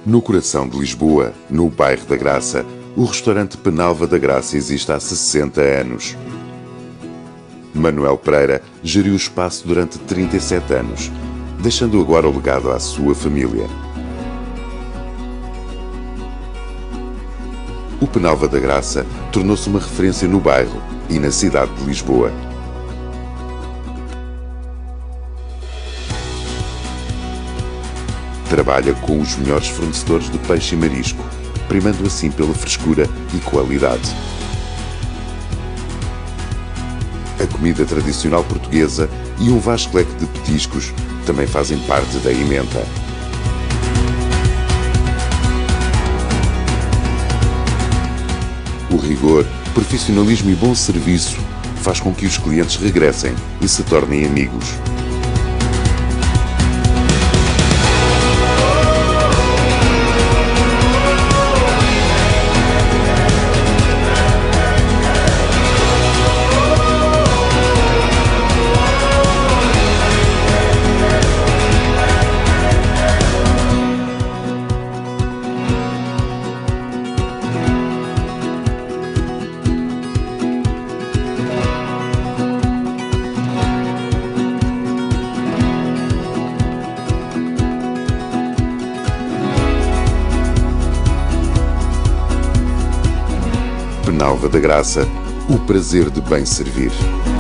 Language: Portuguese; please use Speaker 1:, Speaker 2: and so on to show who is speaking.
Speaker 1: No coração de Lisboa, no bairro da Graça, o restaurante Penalva da Graça existe há 60 anos. Manuel Pereira geriu o espaço durante 37 anos, deixando agora o legado à sua família. O Penalva da Graça tornou-se uma referência no bairro e na cidade de Lisboa. Trabalha com os melhores fornecedores de peixe e marisco, primando assim pela frescura e qualidade. A comida tradicional portuguesa e um vasto leque de petiscos também fazem parte da emenda. O rigor, profissionalismo e bom serviço faz com que os clientes regressem e se tornem amigos. Penalva da Graça, o prazer de bem servir.